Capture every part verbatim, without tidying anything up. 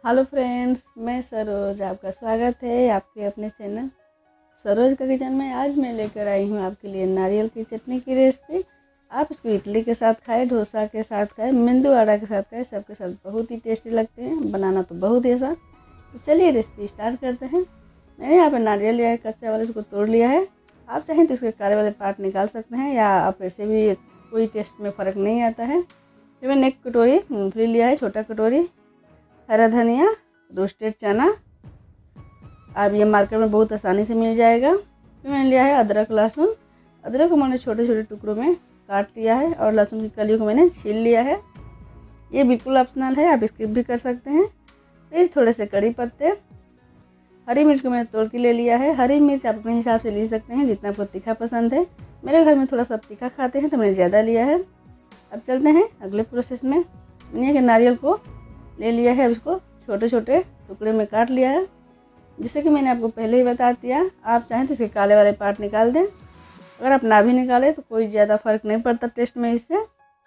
Hello friends, मैं सरोज, आपका स्वागत है आपके अपने चैनल सरोज का किचन में। आज मैं लेकर आई हूँ आपके लिए नारियल की चटनी की रेसिपी। आप इसको इडली के साथ खाएं, डोसा के साथ खाएं, मेंदू वड़ा के साथ खाएं, सबके साथ बहुत ही टेस्टी लगते हैं। बनाना तो बहुत ही आसान। तो चलिए रेसिपी स्टार्ट करते हैं। मैंने यहाँ पर नारियल लिया है, कच्चा वाला, इसको तोड़ लिया है। आप चाहें तो इसके काले वाले पार्ट निकाल सकते हैं, या आप ऐसे भी कोई टेस्ट में फ़र्क नहीं आता है। फिर मैंने एक कटोरी मूँगफली लिया है, छोटा कटोरी, हरा धनिया, रोस्टेड चना। अब ये मार्केट में बहुत आसानी से मिल जाएगा। फिर मैंने लिया है अदरक लहसुन। अदरक को मैंने छोटे छोटे टुकड़ों में काट लिया है और लहसुन की कलियों को मैंने छील लिया है। ये बिल्कुल ऑप्शनल है, आप स्किप भी कर सकते हैं। फिर थोड़े से कड़ी पत्ते, हरी मिर्च को मैंने तोड़ के ले लिया है। हरी मिर्च आप अपने हिसाब से ले सकते हैं, जितना आपको तीखा पसंद है। मेरे घर में थोड़ा सा तीखा खाते हैं तो मैंने ज़्यादा लिया है। अब चलते हैं अगले प्रोसेस में। मैंने नारियल को ले लिया है, अब इसको छोटे छोटे टुकड़े में काट लिया है। जैसे कि मैंने आपको पहले ही बता दिया, आप चाहें तो इसके काले वाले पार्ट निकाल दें। अगर आप ना भी निकालें तो कोई ज़्यादा फ़र्क नहीं पड़ता टेस्ट में, इससे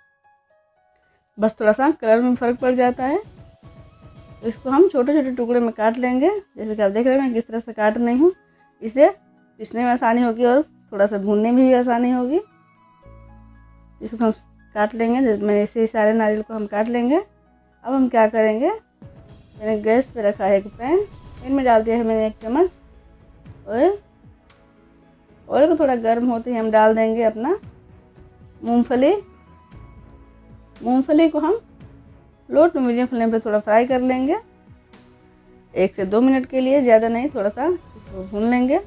बस थोड़ा सा कलर में फ़र्क पड़ जाता है। तो इसको हम छोटे छोटे टुकड़े में काट लेंगे। जैसे कि आप देख रहे हैं मैं किस तरह से काट रही हूँ। इसे पीसने में आसानी होगी और थोड़ा सा भूनने में भी आसानी होगी। इसको हम काट लेंगे। मैंने इसे सारे नारियल को हम काट लेंगे। अब हम क्या करेंगे, मैंने गैस पे रखा है एक पैन। पैन में डाल दिया है मैंने एक चम्मच ऑयल। ऑयल को थोड़ा गर्म होते ही हम डाल देंगे अपना मूंगफली। मूंगफली को हम लो टू मीडियम फ्लेम पे थोड़ा फ्राई कर लेंगे, एक से दो मिनट के लिए, ज़्यादा नहीं, थोड़ा सा इसको भून लेंगे।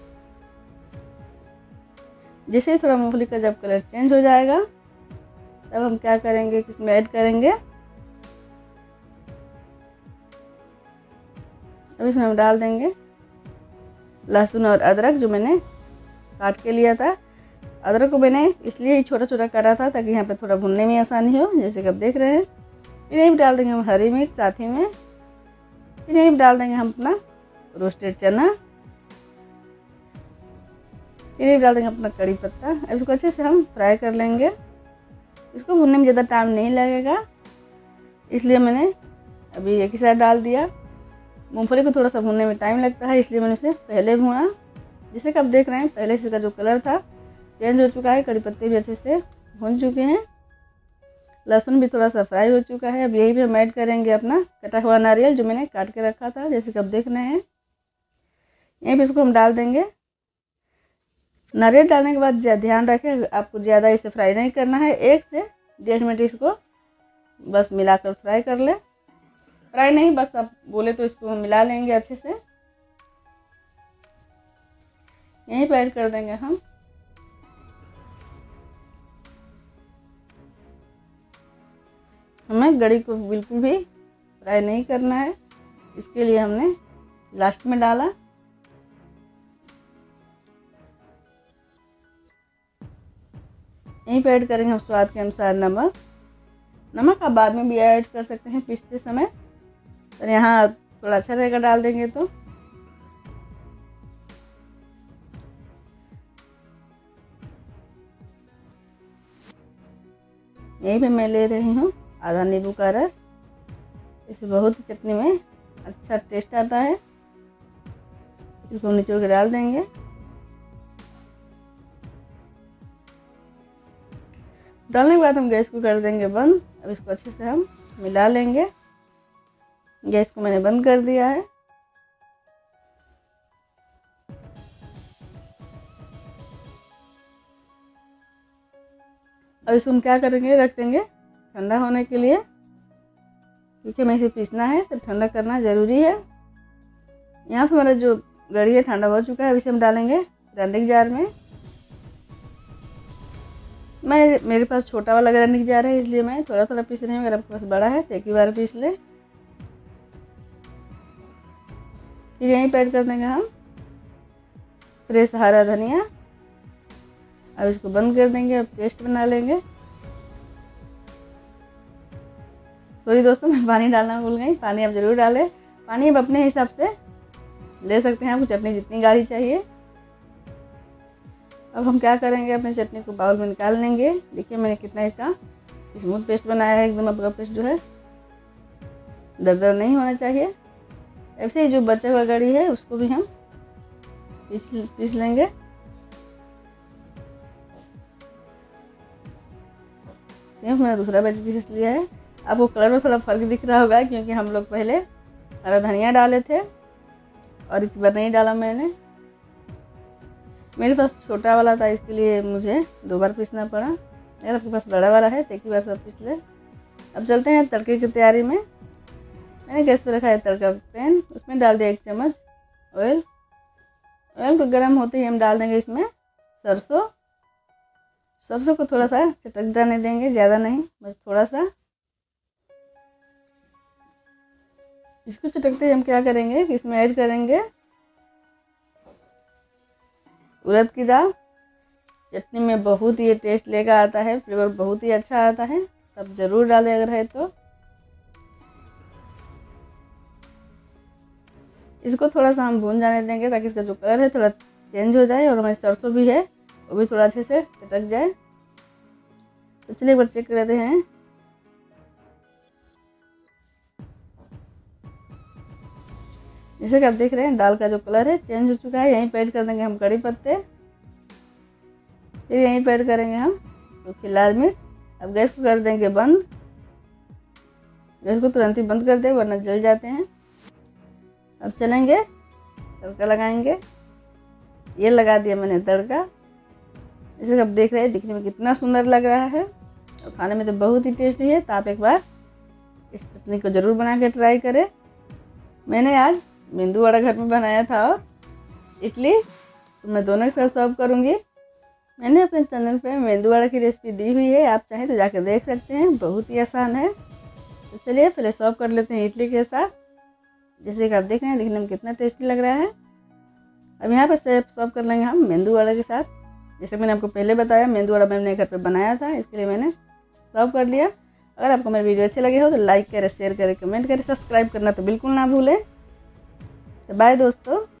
जैसे ही थोड़ा मूंगफली का जब कलर चेंज हो जाएगा तब हम क्या करेंगे, इसमें ऐड करेंगे, अब इसमें हम डाल देंगे लहसुन और अदरक जो मैंने काट के लिया था। अदरक को मैंने इसलिए ही छोटा छोटा काटा था ताकि यहाँ पे थोड़ा भुनने में आसानी हो, जैसे कि आप देख रहे हैं। फिर यही डाल देंगे हम हरी मिर्च साथ ही में। फिर यही डाल देंगे हम अपना रोस्टेड चना। फिर यही डाल देंगे अपना कड़ी पत्ता। अब इसको अच्छे से हम फ्राई कर लेंगे। इसको भुनने में ज़्यादा टाइम नहीं लगेगा, इसलिए मैंने अभी एक ही साथ डाल दिया। मूंगफली को थोड़ा सा भूनने में टाइम लगता है, इसलिए मैंने उसे पहले भूना। जैसे कि आप देख रहे हैं पहले से इसका जो कलर था चेंज हो चुका है। कड़ी पत्ते भी अच्छे से भून चुके हैं, लहसुन भी थोड़ा सा फ्राई हो चुका है। अब यही भी हम ऐड करेंगे अपना कटा हुआ नारियल जो मैंने काट के रखा था, जैसे कि आप देख रहे हैं। यहीं पर इसको हम डाल देंगे। नारियल डालने के बाद ध्यान रखें, आपको ज़्यादा इसे फ्राई नहीं करना है। एक से डेढ़ मिनट इसको बस मिलाकर फ्राई कर ले। फ्राई नहीं, बस आप बोले तो इसको हम मिला लेंगे अच्छे से। यहीं पर ऐड कर देंगे हम हमें गड़ी को बिल्कुल भी फ्राई नहीं करना है, इसके लिए हमने लास्ट में डाला। यहीं पर ऐड करेंगे हम स्वाद के अनुसार नमक। नमक आप बाद में भी ऐड कर सकते हैं पीसते समय, और यहाँ थोड़ा अच्छा रहेगा डाल देंगे तो। यहीं पे मैं ले रही हूँ आधा नींबू का रस। इससे बहुत ही चटनी में अच्छा टेस्ट आता है। इसको निचोड़ के डाल देंगे। डालने के बाद हम गैस को कर देंगे बंद। अब इसको अच्छे से हम मिला लेंगे। गैस को मैंने बंद कर दिया है। अब इसको हम क्या करेंगे, रख देंगे ठंडा होने के लिए, क्योंकि हमें इसे पीसना है तो ठंडा करना ज़रूरी है। यहाँ पे हमारा जो गड़ी है ठंडा हो चुका है। अब इसे हम डालेंगे ग्राइंडिंग जार में। मैं मेरे पास छोटा वाला ग्राइंडिंग जार है, इसलिए मैं थोड़ा थोड़ा पीस रही हूँ। अगर आपके पास बड़ा है तो एक ही बार पीस ले। फिर यहीं पर ऐड कर देंगे हम फ्रेश हरा धनिया। अब इसको बंद कर देंगे। अब पेस्ट बना लेंगे। सॉरी दोस्तों, मैं पानी डालना भूल गई। पानी आप ज़रूर डालें। पानी अब अपने हिसाब से ले सकते हैं, आपको चटनी जितनी गाढ़ी चाहिए। अब हम क्या करेंगे, अपने चटनी को बाउल में निकाल लेंगे। देखिए मैंने कितना इसका स्मूथ पेस्ट बनाया है, एकदम आपका पेस्ट जो है। दरदरा नहीं होना चाहिए। ऐसे ही जो बचा हुआ गड़ी है उसको भी हम पीस पीस लेंगे। मैंने दूसरा बैच पीस लिया है। आपको कलर में थोड़ा फर्क दिख रहा होगा क्योंकि हम लोग पहले हरा धनिया डाले थे और इस बार नहीं डाला मैंने। मेरे पास छोटा वाला था इसके लिए मुझे दो बार पीसना पड़ा। अगर आपके पास बड़ा वाला है तो एक ही बार सब पीस ले। अब चलते हैं तड़के की तैयारी में। मैंने गैस पर रखा है तड़का पैन, उसमें डाल दिया एक चम्मच ऑयल। ऑयल को गर्म होते ही हम डाल देंगे इसमें सरसों। सरसों को थोड़ा सा चटक जाने देंगे, ज़्यादा नहीं, बस थोड़ा सा। इसको चटकते हम क्या करेंगे कि इसमें ऐड करेंगे उड़द की दाल। चटनी में बहुत ही टेस्ट लेकर आता है, फ्लेवर बहुत ही अच्छा आता है, सब ज़रूर डालें अगर है तो। इसको थोड़ा सा हम भून जाने देंगे ताकि इसका जो कलर है थोड़ा चेंज हो जाए और हमारी सरसों भी है वो भी थोड़ा अच्छे से चटक जाए। तो चलिए एक बार चेक कर लेते हैं। जैसे कि आप देख रहे हैं दाल का जो कलर है चेंज हो चुका है। यहीं पे ऐड कर देंगे हम कड़ी पत्ते, फिर यहीं पे ऐड करेंगे हम सूखी लाल मिर्च। अब गैस को कर देंगे बंद। गैस को तुरंत ही बंद कर दे वरना जल जाते हैं। अब चलेंगे तड़का लगाएंगे। ये लगा दिया मैंने तड़का। जैसे आप देख रहे हैं दिखने में कितना सुंदर लग रहा है और खाने में तो बहुत ही टेस्टी है। तो आप एक बार इस चटनी को ज़रूर बना के ट्राई करें। मैंने आज मेंदू वड़ा घर में बनाया था और इडली, तो मैं दोनों के साथ सर्व करूँगी। मैंने अपने चैनल पे मेंदू वड़ा की रेसिपी दी हुई है, आप चाहें तो जाकर देख सकते हैं, बहुत ही आसान है। तो चलिए पहले सर्व कर लेते हैं इडली के साथ। जैसे कि आप देख रहे हैं दिखने में कितना टेस्टी लग रहा है। अब यहाँ पर सर्व कर लेंगे हम मेंदू वड़ा के साथ। जैसे मैंने आपको पहले बताया मेंदू वड़ा मैंने घर पे बनाया था, इसके लिए मैंने सर्व कर लिया। अगर आपको मेरे वीडियो अच्छे लगे हो तो लाइक करें, शेयर करें, कमेंट करें, सब्सक्राइब करना तो बिल्कुल ना भूलें। तो बाय दोस्तों।